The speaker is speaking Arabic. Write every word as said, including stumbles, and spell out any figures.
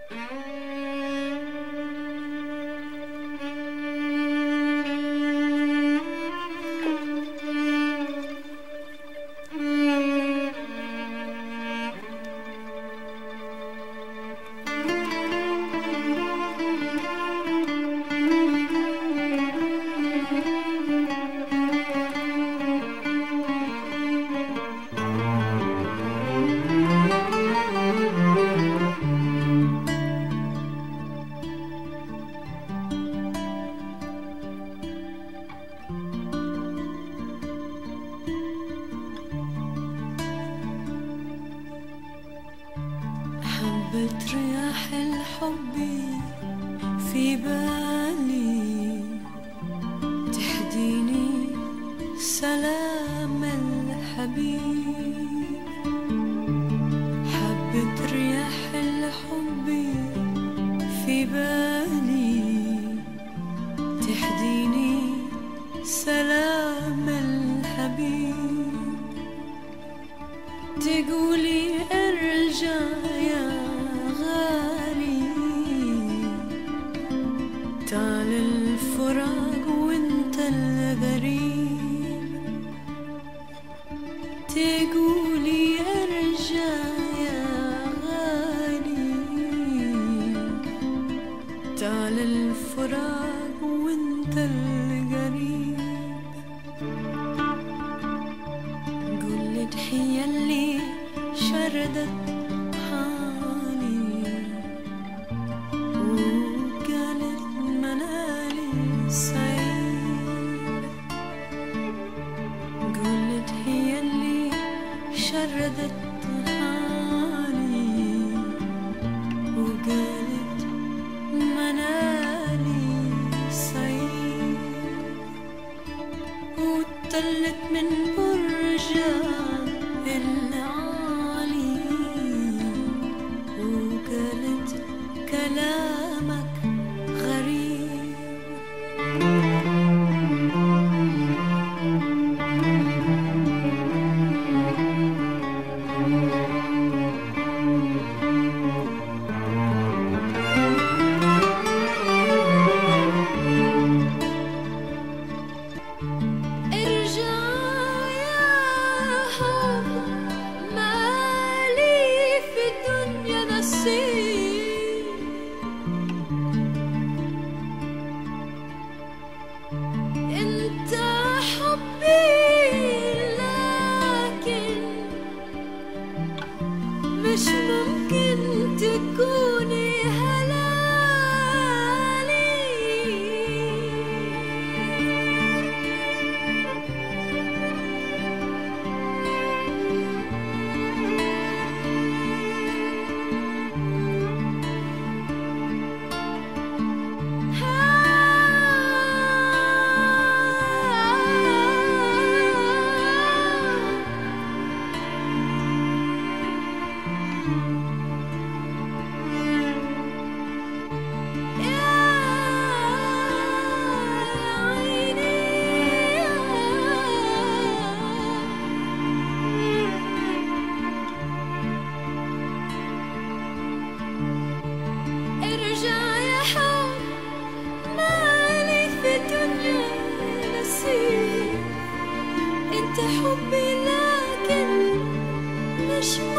رياح الحب في بالي تهديني سلام الحبيب. حبة رياح الحب في بالي تهديني سلام الحبيب. تقولي ارجع يا تعال الفراق وانت الغريب. تقولي ارجع يا غالي تعال الفراق وانت الغريب. قولي هي اللي شردت شردت حالي وقالت منالي سعيد. وطلت من برجها العالي وقالت كلامك غريب. مش ممكن تكوني هلالي. حبي لكن مش